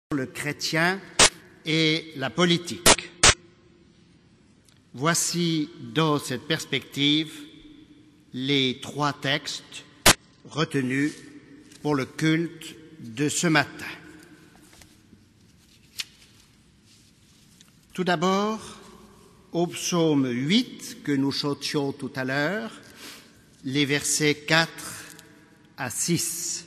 le chrétien et la politique. Voici dans cette perspective les trois textes retenus pour le culte de ce matin. Tout d'abord, au psaume 8 que nous chantions tout à l'heure, les versets 4 à 6.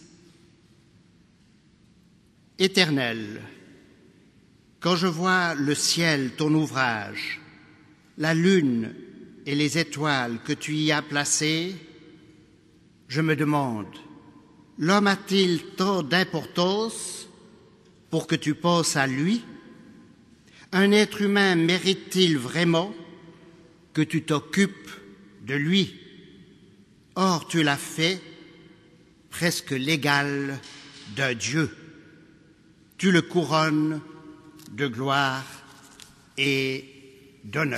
Éternel, quand je vois le ciel, ton ouvrage, la lune et les étoiles que tu y as placées, je me demande, l'homme a-t-il tant d'importance pour que tu penses à lui? Un être humain mérite-t-il vraiment que tu t'occupes de lui? Or, tu l'as fait presque l'égal d'un Dieu. Tu le couronnes de gloire et d'honneur.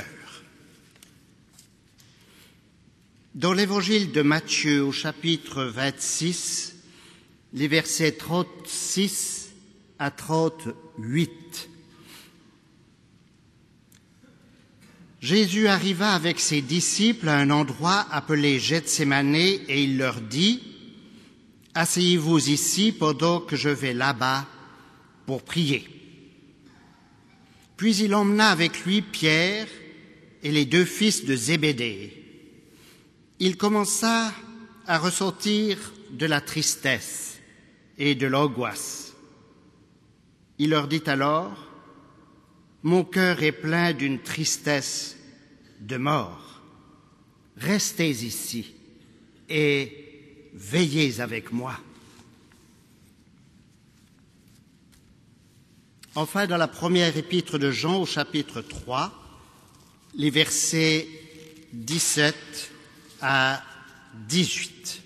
Dans l'évangile de Matthieu, au chapitre 26, les versets 36 à 38, Jésus arriva avec ses disciples à un endroit appelé Gethsémane et il leur dit « Asseyez-vous ici pendant que je vais là-bas pour prier. » Puis il emmena avec lui Pierre et les deux fils de Zébédée. Il commença à ressentir de la tristesse et de l'angoisse. Il leur dit alors, « Mon cœur est plein d'une tristesse de mort. Restez ici et veillez avec moi. » Enfin, dans la première épître de Jean, au chapitre 3, les versets 17 à 18.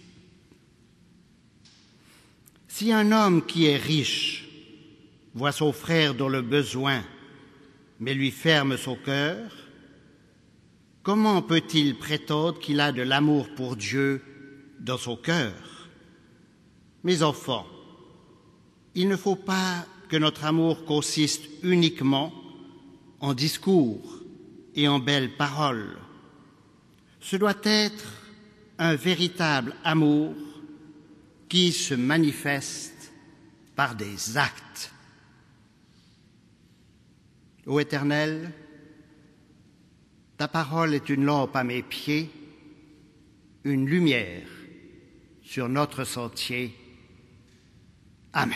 Si un homme qui est riche voit son frère dans le besoin, mais lui ferme son cœur, comment peut-il prétendre qu'il a de l'amour pour Dieu dans son cœur? Mes enfants, il ne faut pas que notre amour consiste uniquement en discours et en belles paroles. Ce doit être un véritable amour qui se manifeste par des actes. Ô Éternel, ta parole est une lampe à mes pieds, une lumière sur notre sentier. Amen.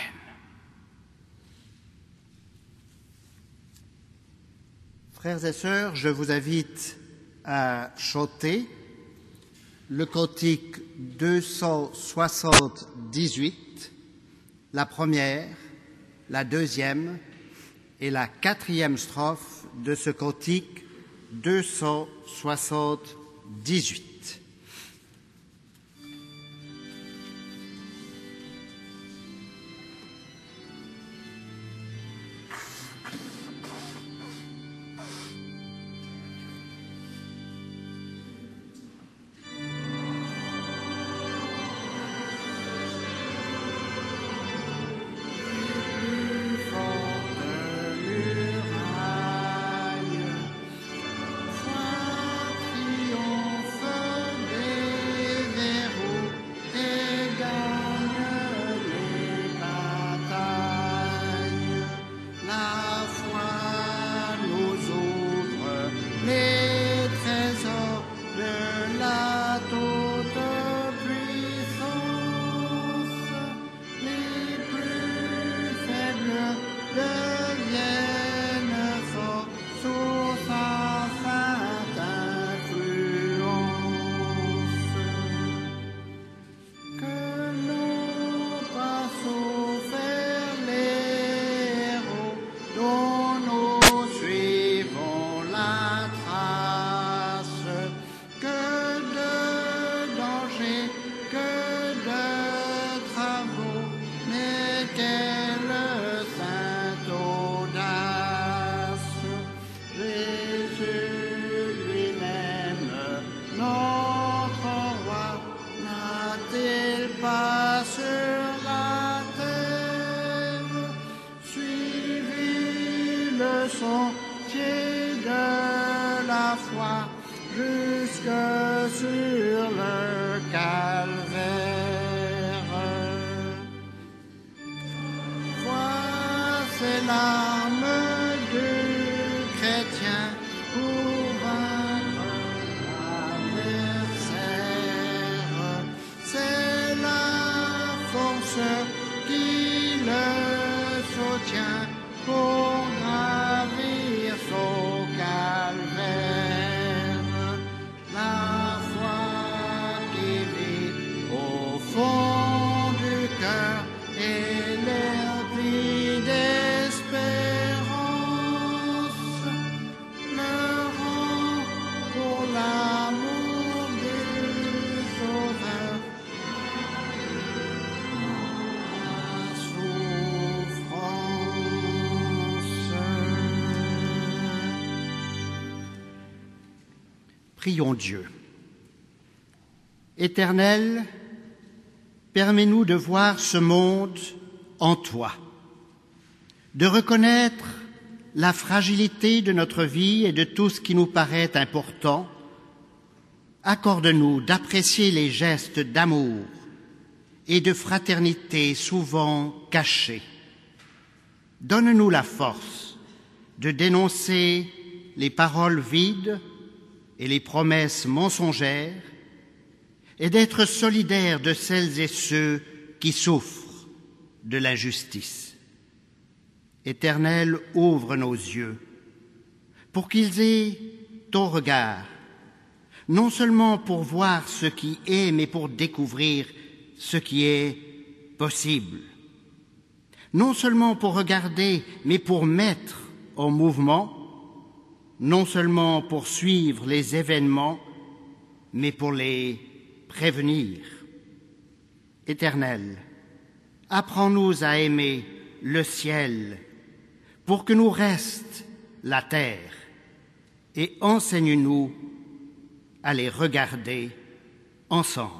Frères et sœurs, je vous invite à chanter le cantique 278, la première, la deuxième et la quatrième strophe de ce cantique 278. Triomphe sentier de la foi jusque sur le calvaire. Vois ces larmes du chrétien pour vaincre l'adversaire. C'est la force qui le soutient pour gravir son calvaire. La foi qui vit au fond du cœur et l'air pris d'espérance le rend pour l'amour du Sauveur la souffrance. Prions Dieu. Éternel, permets-nous de voir ce monde en toi, de reconnaître la fragilité de notre vie et de tout ce qui nous paraît important. Accorde-nous d'apprécier les gestes d'amour et de fraternité souvent cachés. Donne-nous la force de dénoncer les paroles vides et les promesses mensongères et d'être solidaires de celles et ceux qui souffrent de l'injustice. Éternel, ouvre nos yeux pour qu'ils aient ton regard, non seulement pour voir ce qui est, mais pour découvrir ce qui est possible. Non seulement pour regarder, mais pour mettre en mouvement, non seulement pour suivre les événements, mais pour les prévenir. Éternel, apprends-nous à aimer le ciel pour que nous reste la terre et enseigne-nous à les regarder ensemble.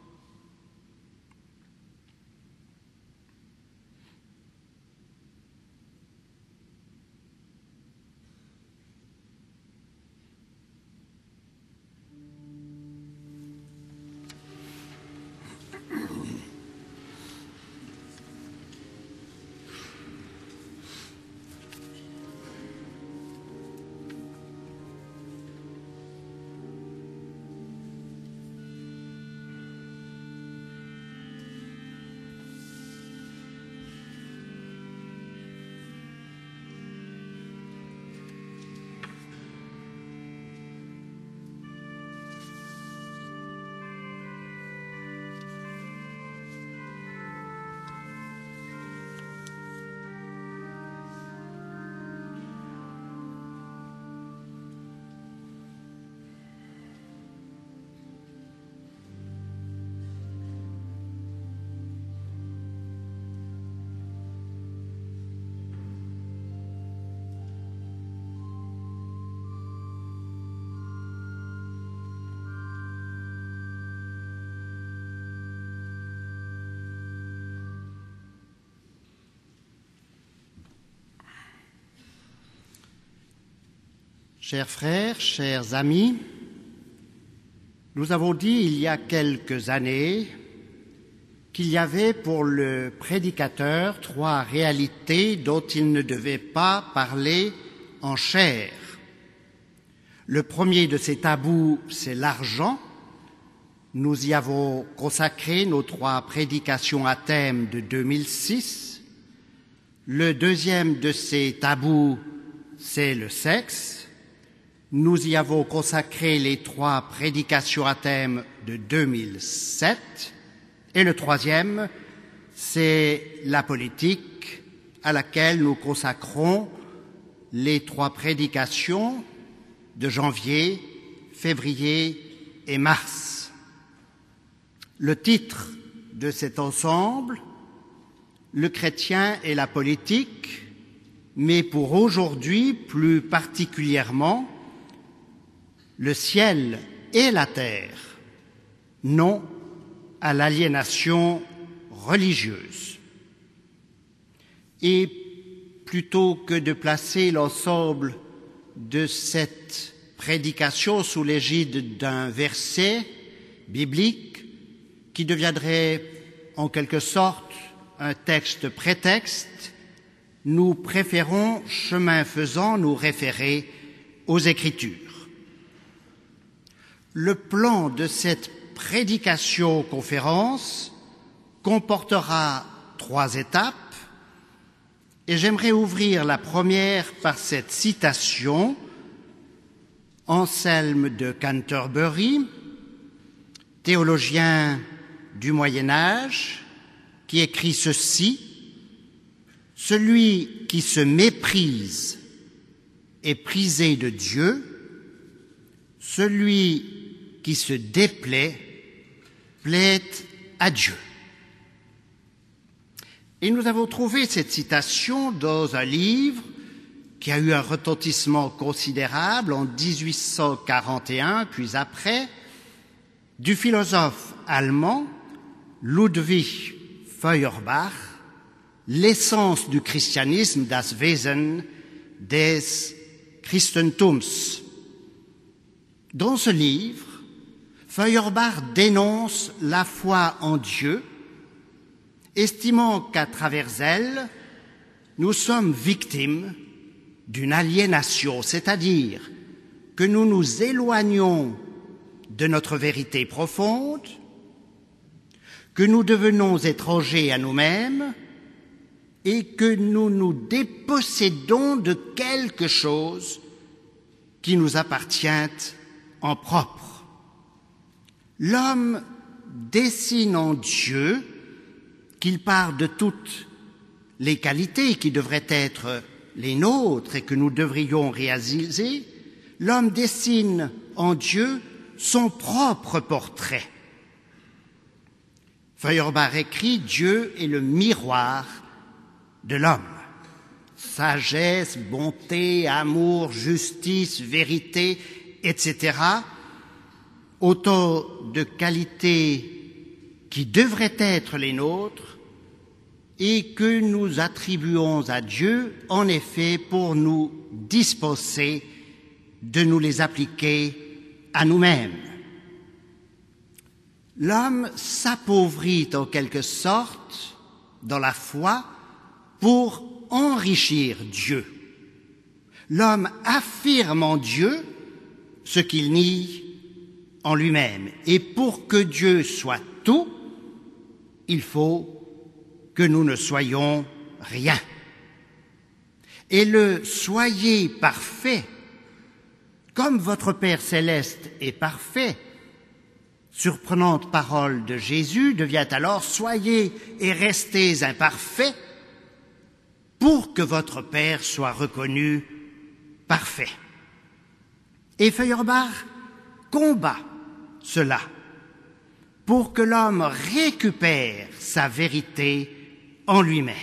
Chers frères, chers amis, nous avons dit il y a quelques années qu'il y avait pour le prédicateur 3 réalités dont il ne devait pas parler en chair. Le premier de ces tabous, c'est l'argent. Nous y avons consacré nos 3 prédications à thème de 2006. Le deuxième de ces tabous, c'est le sexe. Nous y avons consacré les 3 prédications à thème de 2007. Et le troisième, c'est la politique, à laquelle nous consacrons les 3 prédications de janvier, février et mars. Le titre de cet ensemble, le chrétien et la politique, mais pour aujourd'hui plus particulièrement, le ciel et la terre, non à l'aliénation religieuse. Et plutôt que de placer l'ensemble de cette prédication sous l'égide d'un verset biblique qui deviendrait en quelque sorte un texte prétexte, nous préférons, chemin faisant, nous référer aux Écritures. Le plan de cette prédication-conférence comportera 3 étapes et j'aimerais ouvrir la première par cette citation. Anselme de Canterbury, théologien du Moyen-Âge, qui écrit ceci: « Celui qui se méprise est prisé de Dieu, celui qui se déplaît plaît à Dieu. » Et nous avons trouvé cette citation dans un livre qui a eu un retentissement considérable en 1841, puis après, du philosophe allemand Ludwig Feuerbach, L'essence du christianisme, das Wesen des Christentums. Dans ce livre, Feuerbach dénonce la foi en Dieu, estimant qu'à travers elle, nous sommes victimes d'une aliénation, c'est-à-dire que nous nous éloignons de notre vérité profonde, que nous devenons étrangers à nous-mêmes et que nous nous dépossédons de quelque chose qui nous appartient en propre. L'homme dessine en Dieu qu'il part de toutes les qualités qui devraient être les nôtres et que nous devrions réaliser. L'homme dessine en Dieu son propre portrait. Feuerbach écrit: Dieu est le miroir de l'homme. Sagesse, bonté, amour, justice, vérité, etc. Autant de qualités qui devraient être les nôtres et que nous attribuons à Dieu, en effet, pour nous dispenser de nous les appliquer à nous-mêmes. L'homme s'appauvrit en quelque sorte dans la foi pour enrichir Dieu. L'homme affirme en Dieu ce qu'il nie en lui-même. Et pour que Dieu soit tout, il faut que nous ne soyons rien. Et le « soyez parfait », comme votre Père céleste est parfait, surprenante parole de Jésus devient alors « soyez et restez imparfaits pour que votre Père soit reconnu parfait ». Et Feuerbach combat cela pour que l'homme récupère sa vérité en lui-même.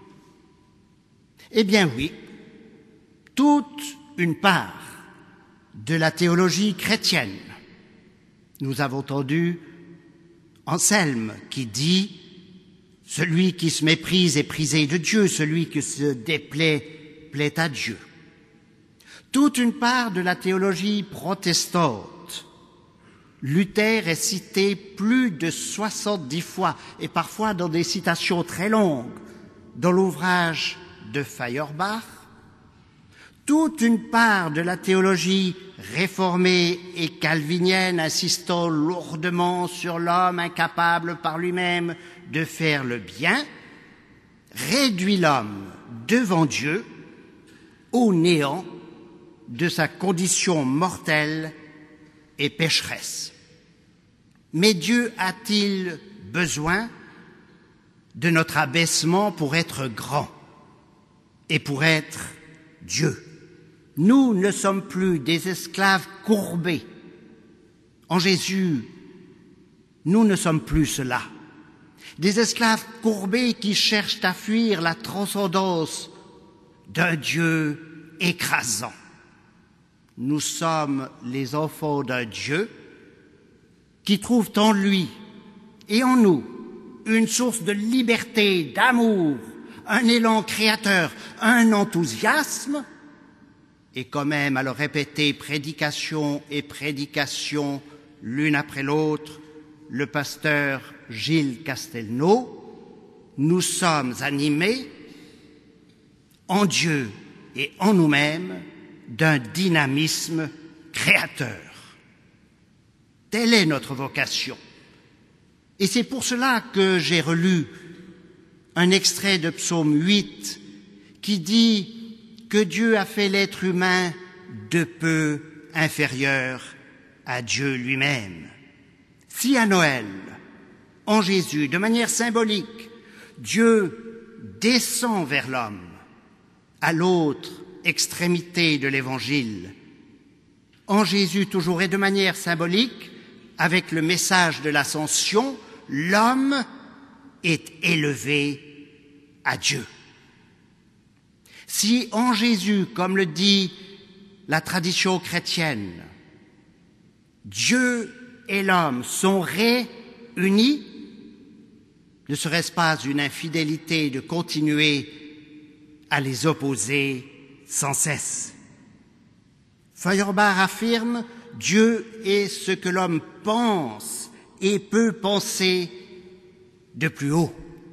Eh bien oui, toute une part de la théologie chrétienne. Nous avons entendu Anselme qui dit « Celui qui se méprise est prisé de Dieu, celui qui se déplaît plaît à Dieu ». Toute une part de la théologie protestante. Luther est cité plus de 70 fois, et parfois dans des citations très longues, dans l'ouvrage de Feuerbach. Toute une part de la théologie réformée et calvinienne insistant lourdement sur l'homme incapable par lui-même de faire le bien, réduit l'homme devant Dieu au néant de sa condition mortelle et pécheresse. Mais Dieu a-t-il besoin de notre abaissement pour être grand et pour être Dieu? Nous ne sommes plus des esclaves courbés. En Jésus, nous ne sommes plus cela. Des esclaves courbés qui cherchent à fuir la transcendance d'un Dieu écrasant. Nous sommes les enfants d'un Dieu qui trouve en lui et en nous une source de liberté, d'amour, un élan créateur, un enthousiasme, et quand même à le répéter prédication et prédication l'une après l'autre, le pasteur Gilles Castelnau, nous sommes animés en Dieu et en nous-mêmes d'un dynamisme créateur. Telle est notre vocation. Et c'est pour cela que j'ai relu un extrait de Psaume 8 qui dit que Dieu a fait l'être humain de peu inférieur à Dieu lui-même. Si à Noël, en Jésus, de manière symbolique, Dieu descend vers l'homme, à l'autre extrémité de l'Évangile, en Jésus toujours et de manière symbolique, avec le message de l'ascension, l'homme est élevé à Dieu. Si en Jésus, comme le dit la tradition chrétienne, Dieu et l'homme sont réunis, ne serait-ce pas une infidélité de continuer à les opposer sans cesse? Feuerbach affirme « Dieu est ce que l'homme pense et peut penser de plus haut ».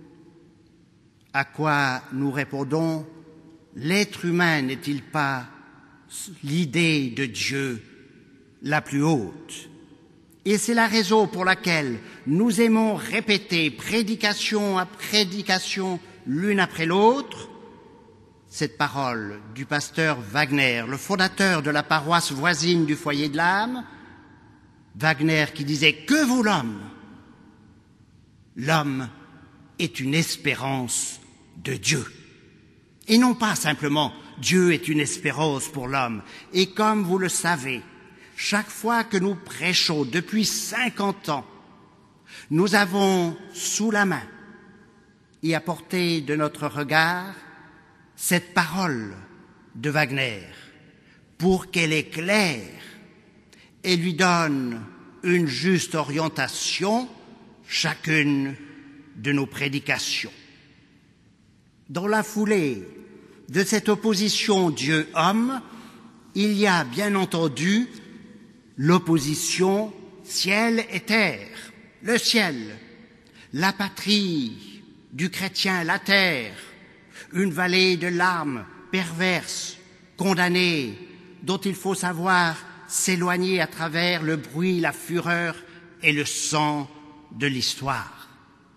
À quoi nous répondons « L'être humain n'est-il pas l'idée de Dieu la plus haute ?» Et c'est la raison pour laquelle nous aimons répéter prédication à prédication l'une après l'autre cette parole du pasteur Wagner, le fondateur de la paroisse voisine du Foyer de l'Âme, Wagner qui disait « Que vaut l'homme ? L'homme est une espérance de Dieu. » Et non pas simplement « Dieu est une espérance pour l'homme ». Et comme vous le savez, chaque fois que nous prêchons depuis 50 ans, nous avons sous la main et à portée de notre regard cette parole de Wagner pour qu'elle éclaire et lui donne une juste orientation chacune de nos prédications. Dans la foulée de cette opposition Dieu-homme, il y a bien entendu l'opposition ciel et terre. Le ciel, la patrie du chrétien, la terre, une vallée de larmes perverses, condamnées, dont il faut savoir s'éloigner à travers le bruit, la fureur et le sang de l'histoire.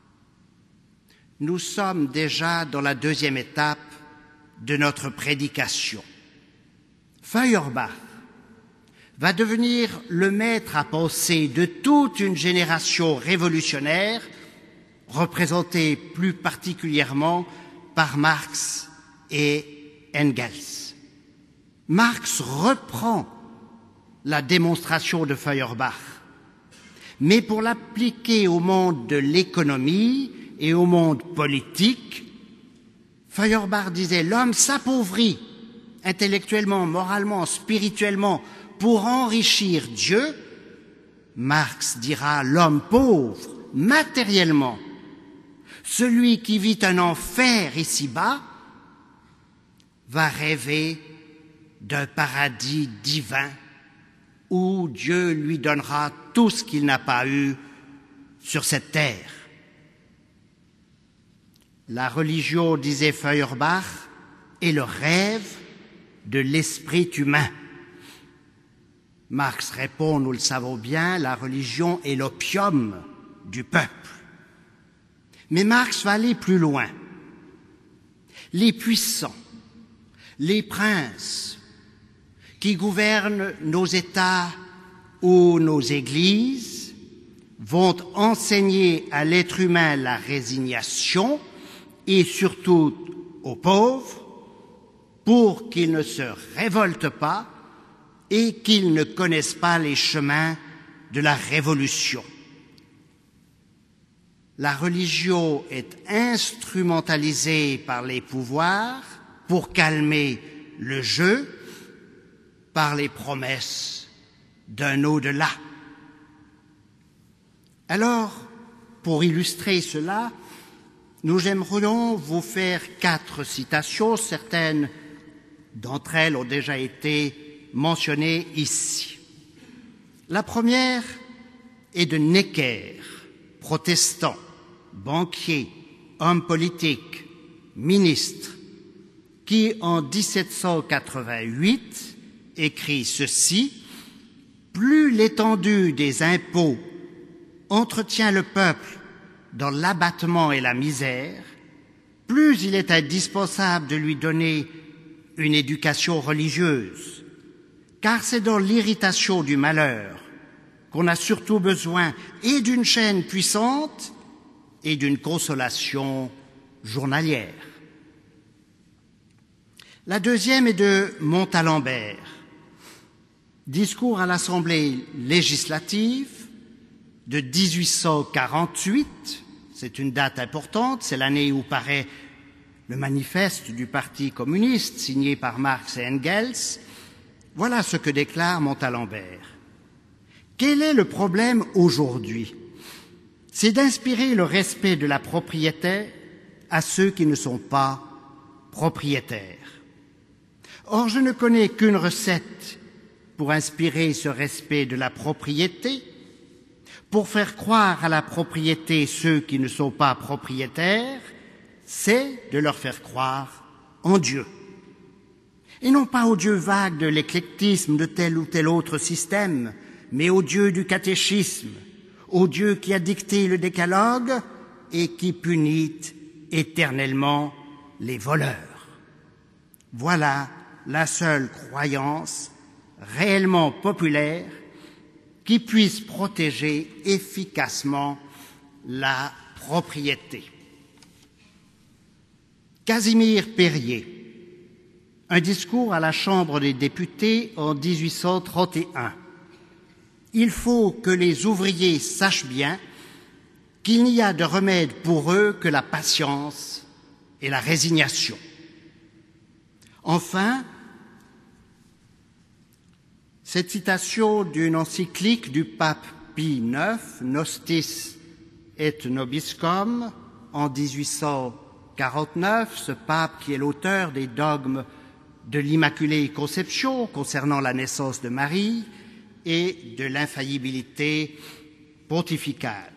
Nous sommes déjà dans la deuxième étape de notre prédication. Feuerbach va devenir le maître à penser de toute une génération révolutionnaire, représentée plus particulièrement par Marx et Engels. Marx reprend la démonstration de Feuerbach, mais pour l'appliquer au monde de l'économie et au monde politique, Feuerbach disait « L'homme s'appauvrit intellectuellement, moralement, spirituellement pour enrichir Dieu ». Marx dira « L'homme pauvre matériellement, celui qui vit un enfer ici-bas, va rêver d'un paradis divin où Dieu lui donnera tout ce qu'il n'a pas eu sur cette terre. » La religion, disait Feuerbach, est le rêve de l'esprit humain. Marx répond, nous le savons bien, la religion est l'opium du peuple. Mais Marx va aller plus loin. Les puissants, les princes qui gouvernent nos États ou nos églises vont enseigner à l'être humain la résignation et surtout aux pauvres pour qu'ils ne se révoltent pas et qu'ils ne connaissent pas les chemins de la révolution. La religion est instrumentalisée par les pouvoirs pour calmer le jeu par les promesses d'un au-delà. Alors, pour illustrer cela, nous aimerions vous faire 4 citations. Certaines d'entre elles ont déjà été mentionnées ici. La première est de Necker, protestant, banquier, homme politique, ministre, qui en 1788 écrit ceci: « Plus l'étendue des impôts entretient le peuple dans l'abattement et la misère, plus il est indispensable de lui donner une éducation religieuse, car c'est dans l'irritation du malheur qu'on a surtout besoin et d'une chaîne puissante et d'une consolation journalière. » La deuxième est de Montalembert, discours à l'Assemblée législative de 1848, c'est une date importante, c'est l'année où paraît le manifeste du Parti communiste signé par Marx et Engels. Voilà ce que déclare Montalembert. « Quel est le problème aujourd'hui ? C'est d'inspirer le respect de la propriété à ceux qui ne sont pas propriétaires. Or, je ne connais qu'une recette pour inspirer ce respect de la propriété, pour faire croire à la propriété ceux qui ne sont pas propriétaires, c'est de leur faire croire en Dieu. Et non pas au Dieu vague de l'éclectisme de tel ou tel autre système, mais au Dieu du catéchisme, au Dieu qui a dicté le décalogue et qui punit éternellement les voleurs. Voilà la seule croyance réellement populaire qui puisse protéger efficacement la propriété. Casimir Périer, un discours à la Chambre des députés en 1831. Il faut que les ouvriers sachent bien qu'il n'y a de remède pour eux que la patience et la résignation. Enfin, cette citation d'une encyclique du pape Pie IX, Nostis et Nobiscum, en 1849, ce pape qui est l'auteur des dogmes de l'Immaculée Conception concernant la naissance de Marie et de l'infaillibilité pontificale.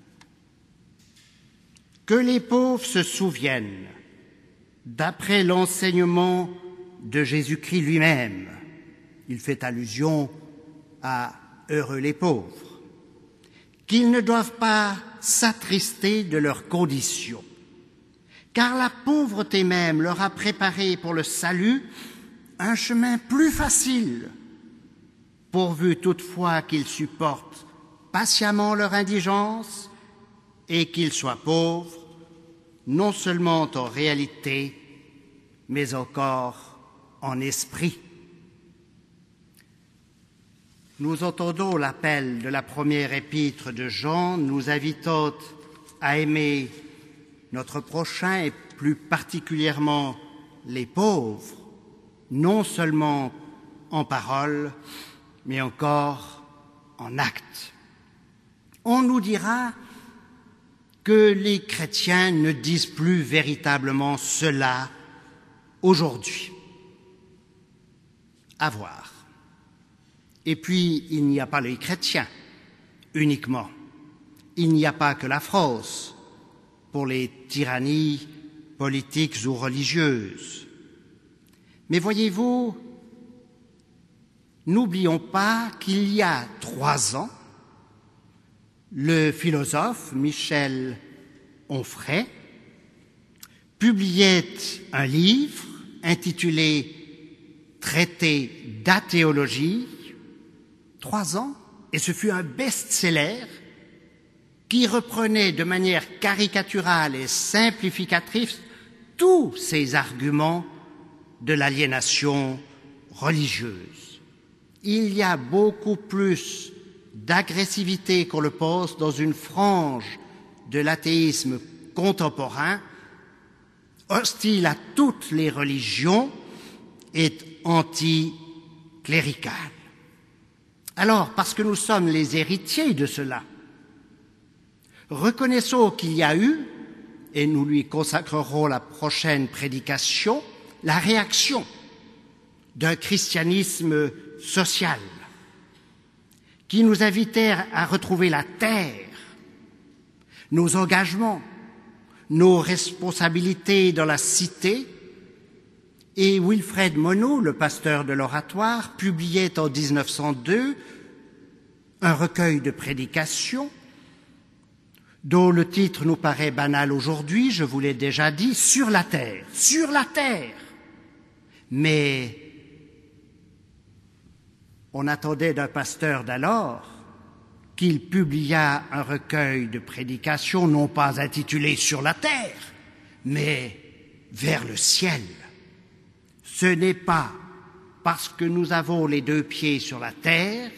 Que les pauvres se souviennent, d'après l'enseignement de Jésus-Christ lui-même, il fait allusion à « heureux les pauvres », qu'ils ne doivent pas s'attrister de leurs conditions, car la pauvreté même leur a préparé pour le salut un chemin plus facile, pourvu toutefois qu'ils supportent patiemment leur indigence et qu'ils soient pauvres, non seulement en réalité, mais encore en esprit. Nous entendons l'appel de la première épître de Jean, nous invitant à aimer notre prochain et plus particulièrement les pauvres, non seulement en parole, mais encore en acte. On nous dira que les chrétiens ne disent plus véritablement cela aujourd'hui. À voir. Et puis, il n'y a pas les chrétiens uniquement. Il n'y a pas que la France pour les tyrannies politiques ou religieuses. Mais voyez-vous, n'oublions pas qu'il y a 3 ans, le philosophe Michel Onfray publiait un livre intitulé « Traité d'athéologie », 3 ans, et ce fut un best-seller qui reprenait de manière caricaturale et simplificatrice tous ces arguments de l'aliénation religieuse. Il y a beaucoup plus d'agressivité qu'on le pense dans une frange de l'athéisme contemporain, hostile à toutes les religions et anticlérical. Alors, parce que nous sommes les héritiers de cela, reconnaissons qu'il y a eu et nous lui consacrerons la prochaine prédication, la réaction d'un christianisme social qui nous invitait à retrouver la terre, nos engagements, nos responsabilités dans la cité. Et Wilfred Monod, le pasteur de l'Oratoire, publiait en 1902 un recueil de prédications dont le titre nous paraît banal aujourd'hui, je vous l'ai déjà dit, sur la terre, sur la terre. Mais on attendait d'un pasteur d'alors qu'il publiât un recueil de prédications non pas intitulé sur la terre, mais vers le ciel. Ce n'est pas parce que nous avons les deux pieds sur la terre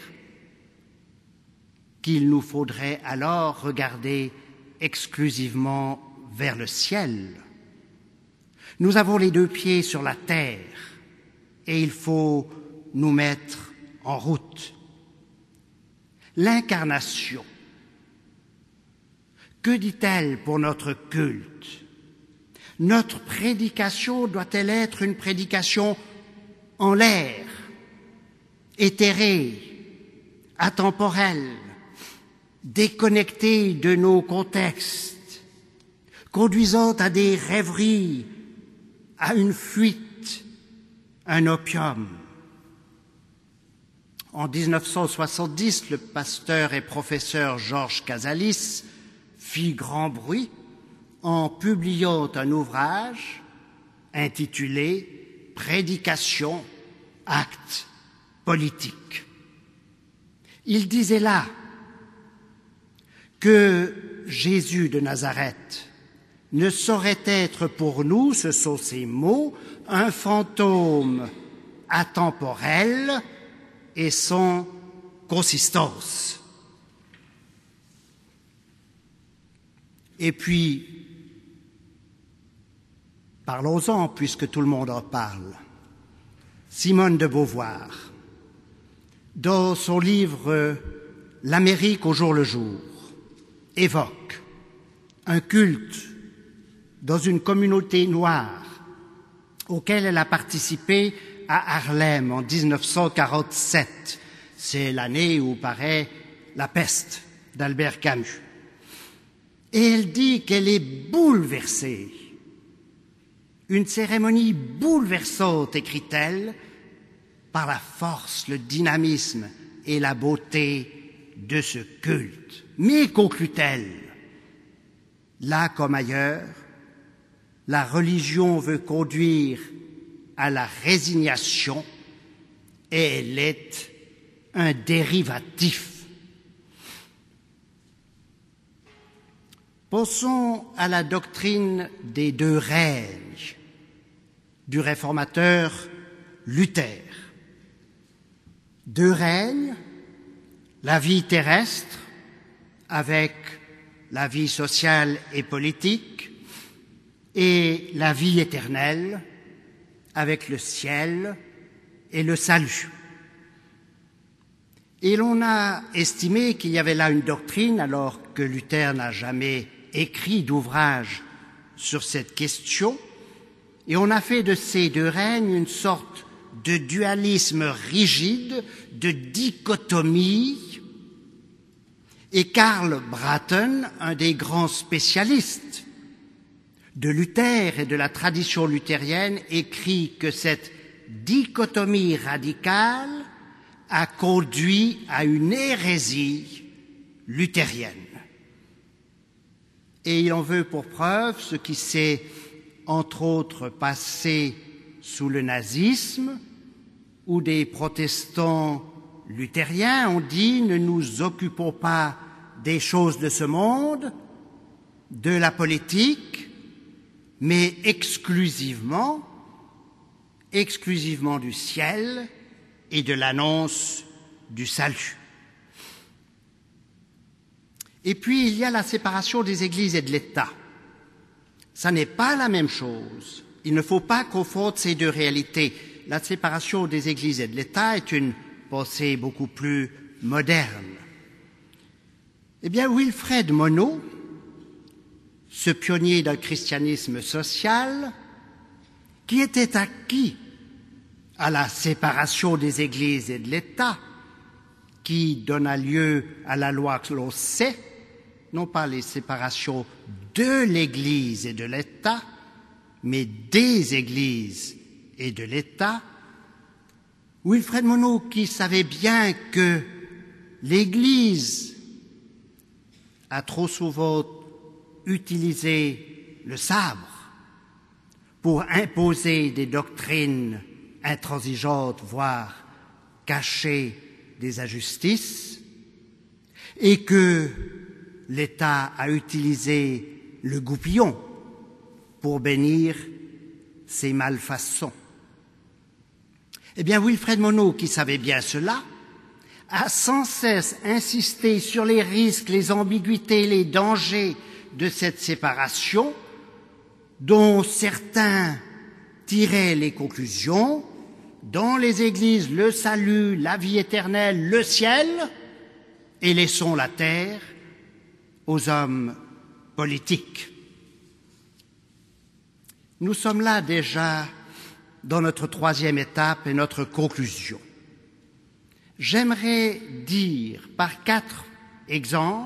qu'il nous faudrait alors regarder exclusivement vers le ciel. Nous avons les deux pieds sur la terre et il faut nous mettre en route. L'incarnation, que dit-elle pour notre culte? Notre prédication doit-elle être une prédication en l'air, éthérée, atemporelle, déconnectée de nos contextes, conduisant à des rêveries, à une fuite, un opium? En 1970, le pasteur et professeur Georges Casalis fit grand bruit en publiant un ouvrage intitulé « Prédication, acte politique ». Il disait là que Jésus de Nazareth ne saurait être pour nous, ce sont ses mots, un fantôme atemporel et sans consistance. Et puis, parlons-en, puisque tout le monde en parle. Simone de Beauvoir, dans son livre « L'Amérique au jour le jour », évoque un culte dans une communauté noire auquel elle a participé à Harlem en 1947. C'est l'année où paraît La peste d'Albert Camus. Et elle dit qu'elle est bouleversée. Une cérémonie bouleversante, écrit-elle, par la force, le dynamisme et la beauté de ce culte. Mais, conclut-elle, là comme ailleurs, la religion veut conduire à la résignation et elle est un dérivatif. Pensons à la doctrine des deux règnes du réformateur Luther. Deux règnes, la vie terrestre avec la vie sociale et politique et la vie éternelle avec le ciel et le salut. Et l'on a estimé qu'il y avait là une doctrine, alors que Luther n'a jamais écrit d'ouvrage sur cette question, et on a fait de ces deux règnes une sorte de dualisme rigide, de dichotomie, et Karl Bratten, un des grands spécialistes de Luther et de la tradition luthérienne, écrit que cette dichotomie radicale a conduit à une hérésie luthérienne. Et il en veut pour preuve ce qui s'est, entre autres, passé sous le nazisme, où des protestants luthériens ont dit « Ne nous occupons pas des choses de ce monde, de la politique, mais exclusivement du ciel et de l'annonce du salut. » Et puis, il y a la séparation des églises et de l'État. Ça n'est pas la même chose. Il ne faut pas confondre ces deux réalités. La séparation des églises et de l'État est une pensée beaucoup plus moderne. Eh bien, Wilfred Monod ce pionnier d'un christianisme social qui était acquis à la séparation des églises et de l'État, qui donna lieu à la loi que l'on sait, non pas les séparations de l'Église et de l'État, mais des églises et de l'État. Wilfred Monod, qui savait bien que l'Église a trop souvent utilisé le sabre pour imposer des doctrines intransigeantes, voire cacher des injustices, et que l'État a utilisé le goupillon pour bénir ses malfaçons. Eh bien, Wilfred Monod, qui savait bien cela, a sans cesse insisté sur les risques, les ambiguïtés, les dangers de cette séparation, dont certains tiraient les conclusions: dans les églises, le salut, la vie éternelle, le ciel, et laissons la terre aux hommes politiques. Nous sommes là déjà dans notre troisième étape et notre conclusion. J'aimerais dire par 4 exemples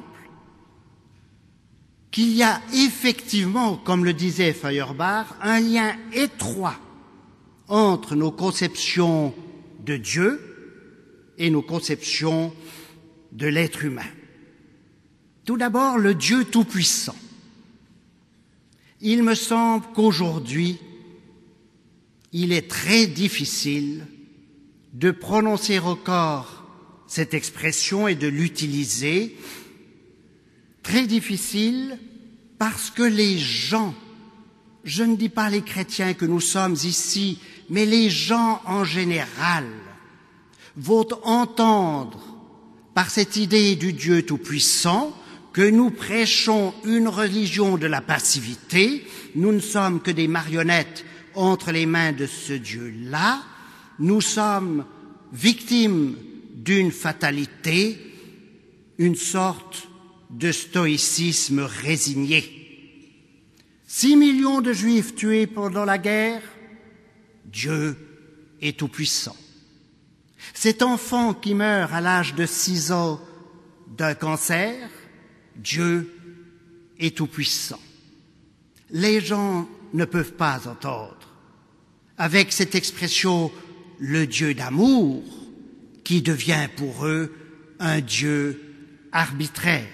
qu'il y a effectivement, comme le disait Feuerbach, un lien étroit entre nos conceptions de Dieu et nos conceptions de l'être humain. Tout d'abord, le Dieu Tout-Puissant. Il me semble qu'aujourd'hui, il est très difficile de prononcer encore cette expression et de l'utiliser. Très difficile parce que les gens, je ne dis pas les chrétiens que nous sommes ici, mais les gens en général vont entendre par cette idée du Dieu Tout-Puissant que nous prêchons une religion de la passivité, nous ne sommes que des marionnettes entre les mains de ce Dieu-là, nous sommes victimes d'une fatalité, une sorte de stoïcisme résigné. 6 millions de Juifs tués pendant la guerre, Dieu est tout-puissant. Cet enfant qui meurt à l'âge de 6 ans d'un cancer, Dieu est tout-puissant. Les gens ne peuvent pas entendre, avec cette expression, le Dieu d'amour, qui devient pour eux un Dieu arbitraire.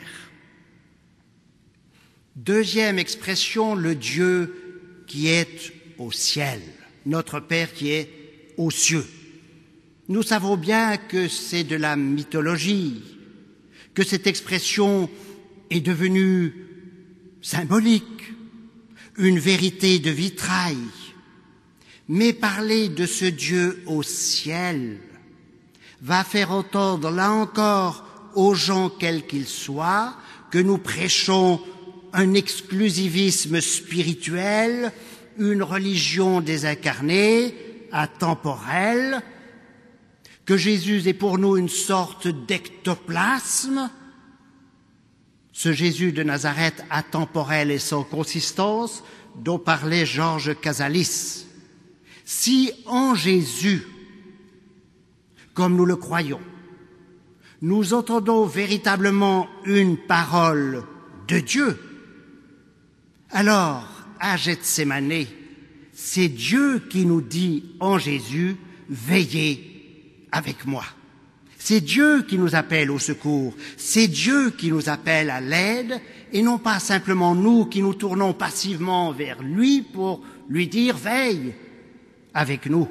Deuxième expression, le Dieu qui est au ciel, notre Père qui est aux cieux. Nous savons bien que c'est de la mythologie, que cette expression est devenue symbolique, une vérité de vitrail. Mais parler de ce Dieu au ciel va faire entendre, là encore, aux gens quels qu'ils soient, que nous prêchons un exclusivisme spirituel, une religion désincarnée, atemporelle, que Jésus est pour nous une sorte d'ectoplasme, ce Jésus de Nazareth atemporel et sans consistance dont parlait Georges Casalis. Si en Jésus, comme nous le croyons, nous entendons véritablement une parole de Dieu, alors, à Gethsémanée, c'est Dieu qui nous dit en Jésus, veillez avec moi. C'est Dieu qui nous appelle au secours, c'est Dieu qui nous appelle à l'aide, et non pas simplement nous qui nous tournons passivement vers lui pour lui dire, veille avec nous.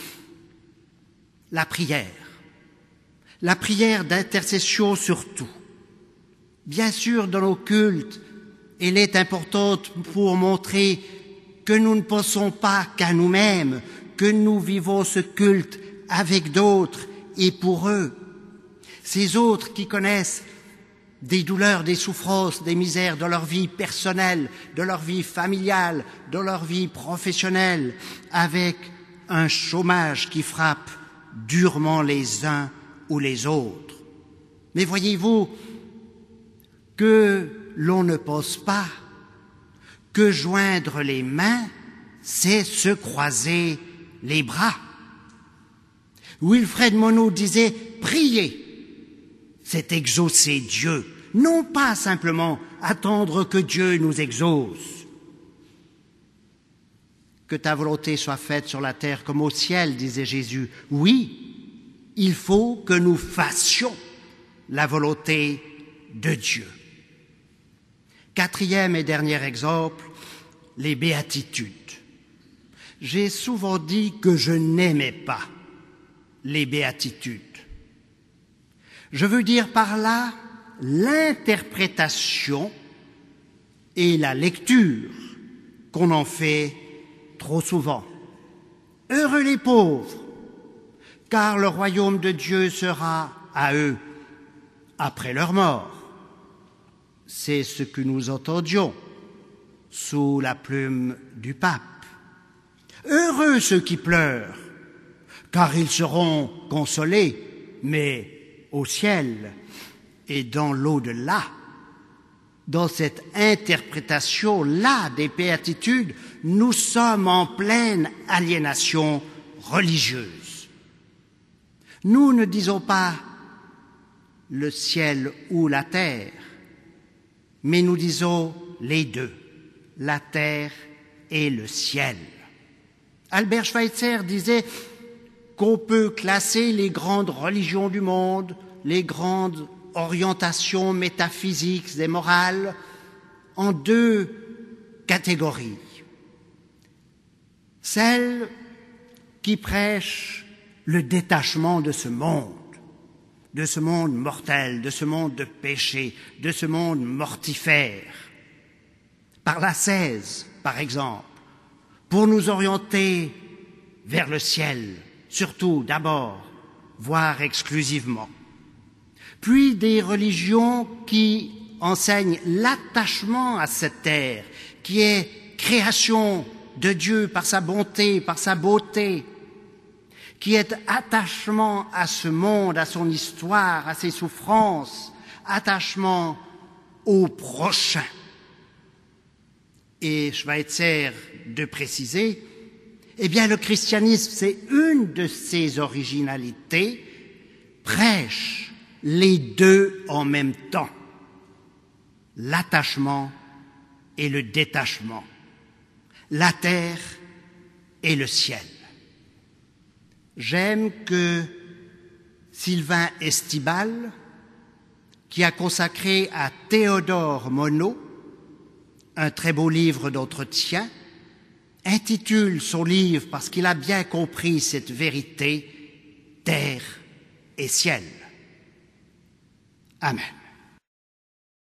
La prière d'intercession surtout. Bien sûr, dans nos cultes, elle est importante pour montrer que nous ne pensons pas qu'à nous-mêmes, que nous vivons ce culte avec d'autres et pour eux. Ces autres qui connaissent des douleurs, des souffrances, des misères dans leur vie personnelle, de leur vie familiale, dans leur vie professionnelle, avec un chômage qui frappe durement les uns ou les autres. Mais voyez-vous que l'on ne pense pas que joindre les mains, c'est se croiser les bras. Wilfred Monod disait « Prier, c'est exaucer Dieu, non pas simplement attendre que Dieu nous exauce. » Que ta volonté soit faite sur la terre comme au ciel, disait Jésus. Oui, il faut que nous fassions la volonté de Dieu. Quatrième et dernier exemple, les béatitudes. J'ai souvent dit que je n'aimais pas les béatitudes. Je veux dire par là l'interprétation et la lecture qu'on en fait trop souvent. Heureux les pauvres, car le royaume de Dieu sera à eux après leur mort. C'est ce que nous entendions sous la plume du pape. Heureux ceux qui pleurent, car ils seront consolés, mais au ciel et dans l'au-delà. Dans cette interprétation-là des béatitudes, nous sommes en pleine aliénation religieuse. Nous ne disons pas le ciel ou la terre, mais nous disons les deux, la terre et le ciel. Albert Schweitzer disait qu'on peut classer les grandes religions du monde, les grandes orientations métaphysiques et morales en deux catégories. Celles qui prêchent le détachement de ce monde mortel, de ce monde de péché, de ce monde mortifère, par l'ascèse, par exemple, pour nous orienter vers le ciel, surtout d'abord, voire exclusivement. Puis des religions qui enseignent l'attachement à cette terre, qui est création de Dieu par sa bonté, par sa beauté, qui est attachement à ce monde, à son histoire, à ses souffrances, attachement au prochain. Et Schweitzer de préciser, eh bien le christianisme, c'est une de ses originalités, prêche les deux en même temps, l'attachement et le détachement, la terre et le ciel. J'aime que Sylvain Estibal, qui a consacré à Théodore Monod un très beau livre d'entretien, intitule son livre, parce qu'il a bien compris cette vérité, « Terre et ciel ». Amen.